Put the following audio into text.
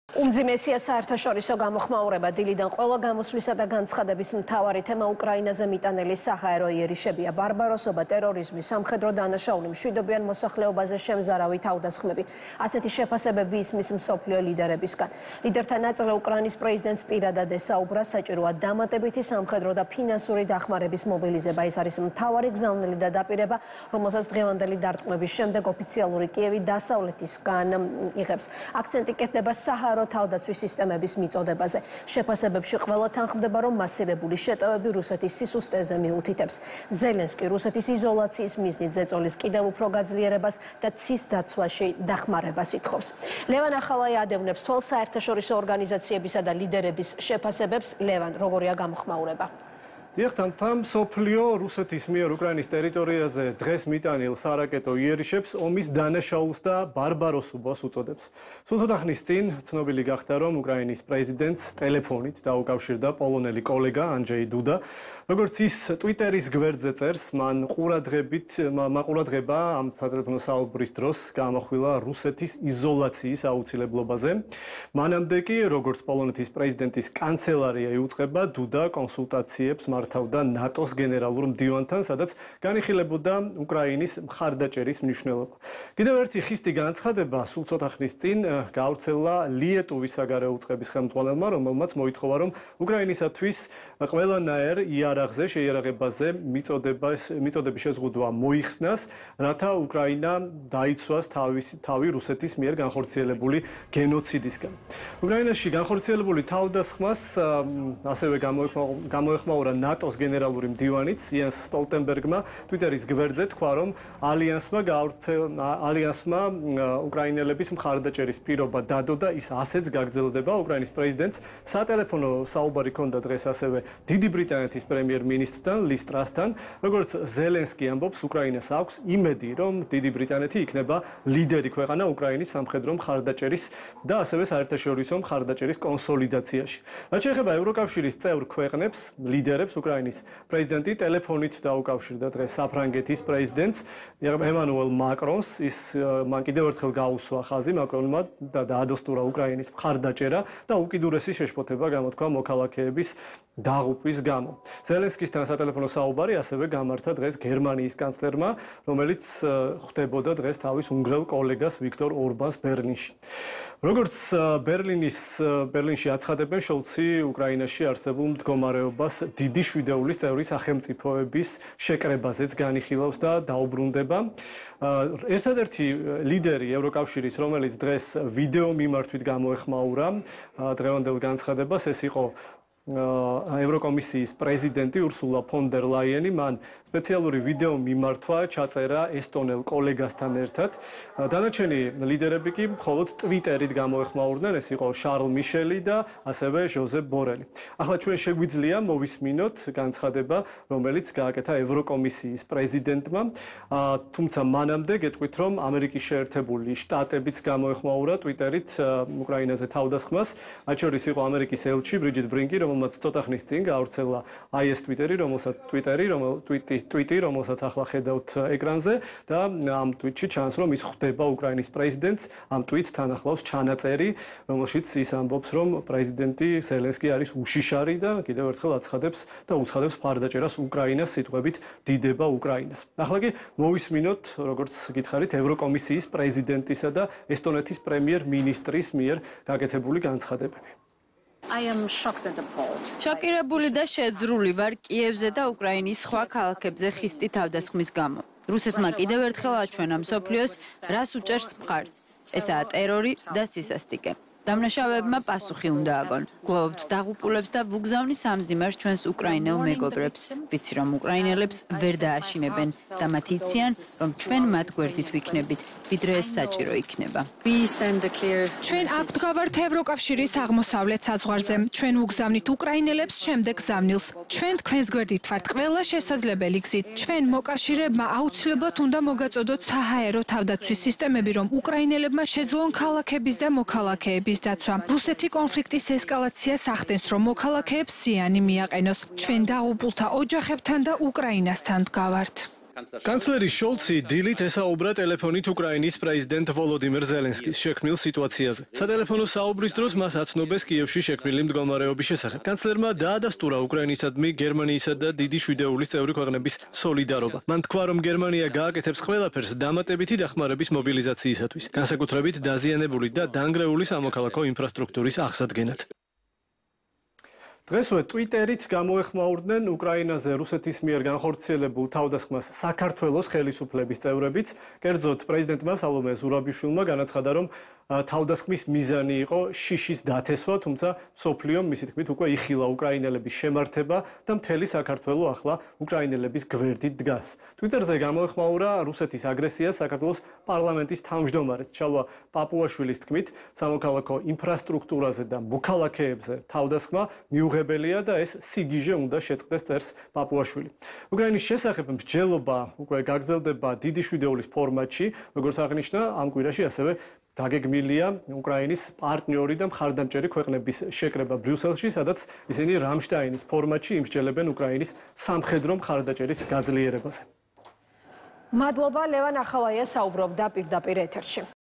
უმძიმესია საერთაშორისო გამოხმაურება დილიდან ყველა გამოსვლისა და განცხადების მთავარი თემა უკრაინაზე მიტანილი საჰაერო იერიშებია. ბარბაროსობა, ტერორიზმი, სამხედრო დანაშაული, მშვიდობიან მოსახლეობაზე შემზარავი თავდასხმები. ასეთი შეფასებები ისმის მსოფლიო ლიდერებისგან. ლიდერთა ნაწილი უკრაინის პრეზიდენტს პირადად ესაუბრა, საჭიროა დამატებითი სამხედრო და ფინანსური დახმარების მობილიზება. ეს არის მთავარი გზავნილი და დაპირება, რომელსაც დღევანდელი დარტყმების შემდეგ ოფიციალური კიევი დასავლეთისგან იღებს. აქცენტი კეთდება საჰაერო თავდაცვის სისტემების მიწოდებაზე. შეფასებებში ყველა თანხმდება, რომ მასირებული შეტევები რუსეთის სისუსტეზე მიუთითებს. ზელენსკი რუსეთის იზოლაციის მიზნით ზეწოლის კიდევ უფრო გაძლიერებას და ცის დაცვაში დახმარებას ითხოვს. ლევან ახალაი ადევნებს თვალს საერთაშორისო ორგანიზაციებისა და ლიდერების შეფასებებს. ლევან, როგორია გამოხმაურება? Tam სოფლიო რუსეთის მიერ უკრაინის ტერიტორიაზე დღეს მიტანილ სარაკეტო იერიშებს ომის დანაშაულს და ბარბაროსობას უწოდებს. სულ ხნის წინ ცნობილი გახდა, რომ უკრაინის პრეზიდენტს ტელეფონით დაუკავშირდა პოლონელი კოლეგა ანჯეი დუდა. როგორც ის ტვიტერის გვერდზე წერს, მან ყურადღება ამ სატელეფონო საუბრის დროს გამოხვილა რუსეთის იზოლაციის აუცილებლობაზე. მანამდე კი, როგორც პოლონეთის პრეზიდენტის კანცელარია იუწყება, დუდა კონსულტაციებს მართავდა ნატოს გენერალურ მდივანთან, სადაც განიხილებოდა უკრაინის მხარდაჭერის მნიშვნელობა. კიდევ ერთი ხისტი განცხადება სულ ცოტა ხნის წინ გავრცელა ლიეტუვის საგარეო უწყების ხელმძღვანელმა, რომელმაც მოითხოვა, რომ უკრაინისათვის ყველანაირ იარაღზე, შეიარაღებაზე მიწოდების შეზღუდვა მოიხსნას, რათა უკრაინა დაიცვას თავი რუსეთის მიერ განხორციელებული გენოციდისგან. უკრაინაში განხორციელებული თავდასხმას ასევე გამოეხმაურა ნატოს გენერალური მდივანიც იენს სტოლტენბერგმა ტვიტერის გვერდზე თქვა, რომ ალიანსმა უკრაინელების მხარდაჭერის პირობა დადო და ის ასეც გაგრძელდება. უკრაინის პრეზიდენტს სატელეფონო საუბარი ჰქონდა დღეს ასევე დიდი ბრიტანეთის პრემიერ-მინისტრთან ლის ტრასთან. როგორც ზელენსკი ამბობს, უკრაინას აქვს იმედი, რომ დიდი ბრიტანეთი იქნება ლიდერი ქვეყანა უკრაინის სამხედრო მხარდაჭერის და ასევე საერთაშორისო მხარდაჭერის კონსოლიდაციაში. რაც შეეხება ევროკავშირის წევრ ქვეყნებს, ლიდერებს უკრაინის პრეზიდენტი ტელეფონით დაუკავშირდა დღეს საფრანგეთის პრეზიდენტს ემანუელ მაკრონს. მან კიდევ ერთხელ გაუსვა ხაზი მაკრონმა და დაადოსტურა უკრაინის მხარდაჭერა და უკიდურესი შეშფოთება გამოთქვა მოქალაქეების დაღუპვის გამო. ზელენსკისთან სატელეფონო საუბარი ასევე გამართა დღეს გერმანიის კანცლერმა, რომელიც ხვდებოდა დღეს თავის უნგრელ კოლეგას ვიქტორ ორბანს ბერლინში. როგორც ბერლინში აცხადებენ, შოლცი უკრაინაში არსებულ მდგომარეობას დიდი შვიდეულის წევრი სახელმწიფოების შეკრებაზეც განიხილავს და დაუბრუნდება. ერთადერთი ლიდერი ევროკავშირის, რომელიც დღეს ვიდეო მიმართვით გამოეხმაურა დღევანდელ განცხადებას, ეს იყო ევროკომისიის პრეზიდენტი ურსულა ფონ დერ ლაიენი. მან სპეციალური ვიდეო მიმართვა ჩაწერა ესტონელ კოლეგასთან ერთად. დანარჩენი ლიდერები კი მხოლოდ ტვიტერით გამოეხმაურდნენ, ეს იყო შარლ მიშელი და ასევე ჟოზეფ ბორელი. ახლა ჩვენ შეგვიძლია მოვისმინოთ განცხადება, რომელიც გააკეთა ევროკომისიის პრეზიდენტმა, თუმცა მანამდე გეტყვით, რომ ამერიკის შეერთებული შტატებიც გამოეხმაურა ტვიტერით უკრაინაზე თავდასხმას. მათ შორის იყო ამერიკის ელჩი ბრიჯიტ ბრინკი, რომელმაც ცოტა ხნის წინ გაავრცელა ეს ტვიტი, რომელსაც ახლა ხედავთ ეკრანზე და ამ ტვიტში ჩანს, რომ ის ხვდება უკრაინის პრეზიდენტს. ამ ტვიტს თან ახლავს ჩანაწერი, რომელშიც ის ამბობს, რომ პრეზიდენტი ზელენსკი არის უშიშარი და კიდევ ერთხელ აცხადებს და უცხადებს მხარდაჭერას უკრაინას სიტყვებით დიდება უკრაინას. ახლა კი მოვისმინოთ, როგორც გითხარით, ევროკომისიის პრეზიდენტისა და ესტონეთის პრემიერ-მინისტრის მიერ გაკეთებული განცხადებები. შოკირებული და შეძრული ვარ კიევზე და უკრაინის სხვა ქალაქებზე ხისტი თავდასხმის გამო. რუსეთმა კიდევ ერთხელ აჩვენა მსოფლიოს, რას უჭერს მხარს. ესაა ტერორი და სისასტიკე. დამნაშავეებმა პასუხი უნდა აგონ. გლოვობთ დაღუპულებს და ვუგზავნი სამძიმარს ჩვენს უკრაინელ მეგობრებს. ვიცი, რომ უკრაინელებს ვერ დააშინებენ და მათ იციან, რომ ჩვენ მათ გვერდით ვიქნებით, ვიდრე ეს საჭირო იქნება. ჩვენ აქვთ გავართ ევროკავშირის აღმოსავლეთ საზღვარზე. ჩვენ ვუგზავნით უკრაინელებს შემდეგ გზავნილს. ჩვენ თქვენს გვერდით ვართ ყველა შესაძლებელი გზით. ჩვენ მოკავშირეებმა აუცილებლად უნდა მოგაწოდოთ საჰაერო თავდაცვის სისტემები, რომ უკრაინელებმა შეძლონ ქალაქების და მოქალაქეების დაცვა. რუსეთი კონფლიქტის ესკალაციას ახდენს, რომ მოქალაქეებს ზიანი მიაყენოს. ჩვენ დაღუპულთა ოჯახებთან და უკრაინასთან ვდგავართ. კანცლერი შოლცი დილით ესაუბრა ტელეფონით უკრაინის პრეზიდენტ ვოლოდიმირ ზელენსკის შექმნილ სიტუაციაზე. სატელეფონო საუბრის დროს მას აცნობეს კიევში შექმნილი მდგომარეობის შესახებ. კანცლერმა დაადასტურა უკრაინისადმი გერმანიისა და დიდი შვიდეულის წევრი ქვეყნების სოლიდარობა. მან თქვა, რომ გერმანია გააკეთებს ყველაფერს დამატებითი დახმარების მობილიზაციისათვის, განსაკუთრებით დაზიანებული და დანგრეული სამოქალაქო ინფრასტრუქტურის აღსადგენად. დღესვე ტვიტერით გამოეხმაურდნენ უკრაინაზე რუსეთის მიერ განხორციელებულ თავდასხმას საქართველოს ხელისუფლების წევრებიც. კერძოდ პრეზიდენტმა სალომე ზურაბიშვილმა განაცხადა, რომ თავდასხმის მიზანი იყო შიშის დათესვა, თუმცა მსოფლიომ მისი თქმით უკვე იხილა უკრაინელების შემართება და მთელი საქართველო ახლა უკრაინელების გვერდით დგას. ტვიტერზე გამოეხმაურა რუსეთის აგრესიას საქართველოს პარლამენტის თავმჯდომარეს ჩალვა პაპუაშვილის თქმით, სამოქალაქო ინფრასტრუქტურაზე და მოქალაქეებზე თავდასხმა მიუღებელია და ეს სიგიჟე უნდა შეწყდეს წერს პაპუაშვილი. უკრაინის შესახებ მსჯელობა უკვე გაგრძელდება დიდი შვიდეულის ფორმატში, როგორც აღნიშნა ამ კვირაში ასევე დაგეგმილია უკრაინის პარტნიორი და მხარდამჭერი ქვეყნების შეკრება ბრიუსელში, სადაც ისინი რამშტაინის ფორმატში იმსჯელებენ უკრაინის სამხედრო მხარდაჭერის გაძლიერებაზე. მადლობა ლევან ახალაია საუბრობდა პირდაპირ ეთერში.